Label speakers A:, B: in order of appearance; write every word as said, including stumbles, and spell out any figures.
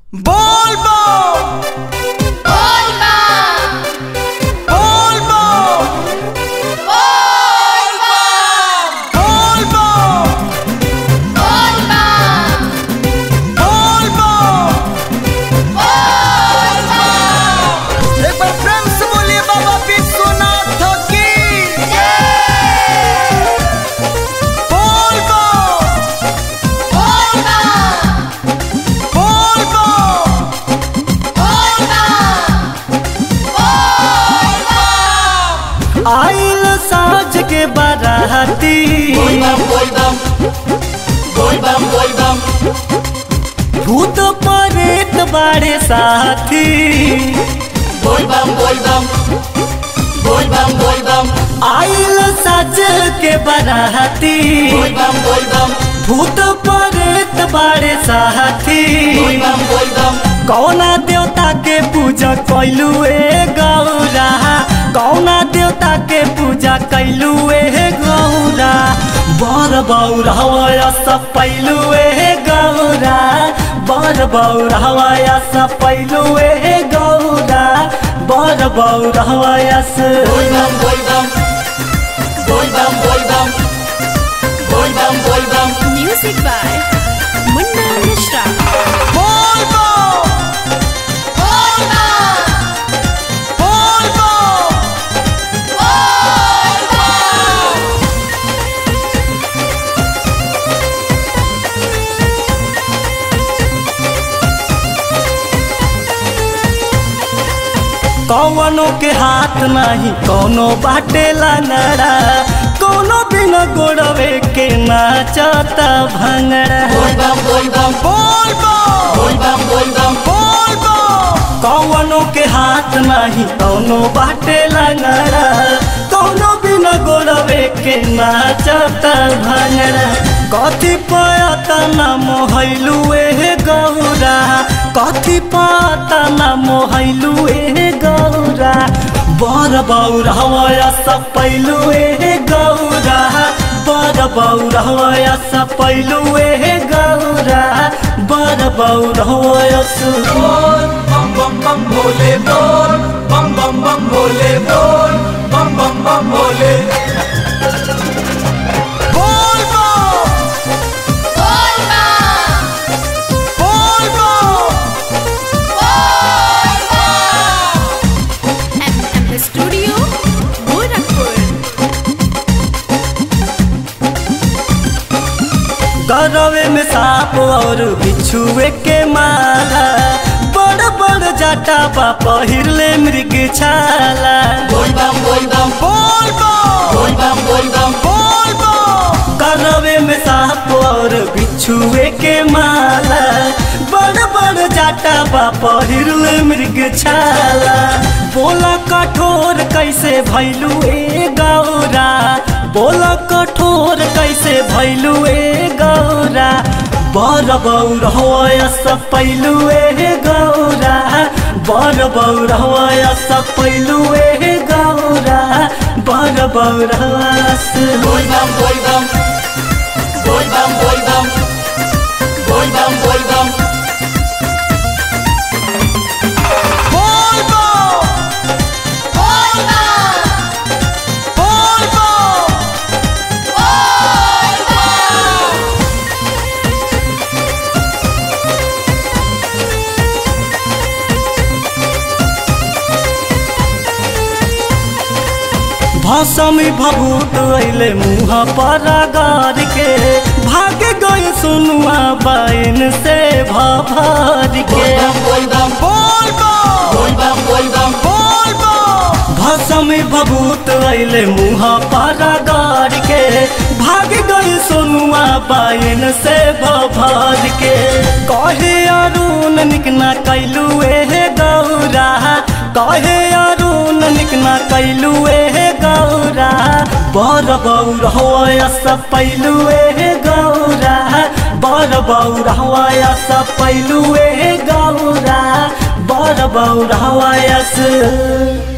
A: बोल बो बोल बो बोल बो बोल बो बोल बो बोल बो बोल बो। एक बार प्रेम से बोलिए बाबा विश्वनाथ की जय। बोल बो बोल बो आइल साज के बाराती
B: बोल बम बोल बम बोल बम बोल बम
A: भूत प्रेत बाड़े साथी
B: बोल बम बोल बम बोल बम बोल बम
A: आइल साज के बाराती
B: बोल बम बोल बम
A: भूत प्रेत बाड़े साथी
B: बोल बम बोल बम
A: कौना देवता के पूजा कैलू ए गौरा कौना देवता के पूजा कैलू ए गौरा बर बौर हवाया सब पैलू ए गौरा बर बौर हवाया सब पैलू ए गौरा बर बौर हवाया से
B: बोल बम बोल बम बोल बम बोल बम बोल बम बोल बम।
C: Music by Munna Mishra.
A: बोल बो बोल बो बोल बो बोल बो। कौनो के हाथ नहीं कोनो बाटे लंगड़ा कोनो बिना गोड़वे के नाचता भंगड़ा
B: बोल बम बोल बम
A: बोल बो
B: बोल बम बोल बम
A: बोल बो कौनो के हाथ नहीं कोनो बाटे लंगड़ा कोनो बिना गोड़वे के नाचता भंगड़ा कथी पता न मोहलू ए गौरा कथी पता न मोहलू ए गौरा बर बौर हवाया सब पैलू ए गौरा बर बौर हवाया सब पैलू ए गौरा बर बौर हवाया सब
B: बोल बम बम बम भोले बोल बम बम बम भोले बोल बम बम बम भोले।
A: बोल बो बोल बो बोल बो बोल बो।
C: M M Studio, Gorakhpur.
A: गरवे में सांप और बिच्छुए के माला बड़ बड़ जाटा बा पहिरले मृग छाला
B: बोल बम बोल बम
A: बोल बो
B: बोल बम बोल बम
A: बोल बो गरवे में सांप और बिच्छुए के माला बड़ बड़ जाटा बा पहिरले मृग छाला बोला कठोर कैसे भैलू ए गौरा बोला कठोर कैसे भैलू ए गौरा बर बौर होया सब पैलू ए गौरा बर बौर होया सब पैलू ए गौरा बर बौर होया से
B: बोल बम बोल बम बोल बम बोल बम बोल बम बोल बम।
A: बोल बो बोल बो बोल बो बोल बो। भसमी भभूत अइले मुँह पर गार के भाग गए सुनुआ बैन से भभर के
B: बोल बम
A: बोल बो
B: बोल बम बोल बम
A: बोल बो भसमी भभूत अइले मुँह पर गार के भाग गए सुनुआ बैन से भभर के कहे अरुण निकना कैलू ए गौरा कहे अरुण निकना कैलू ए गौरा बर बौर होया सब पैलू ए गौरा बर बौर होया सब पैलू ए गौरा बर बौर होया से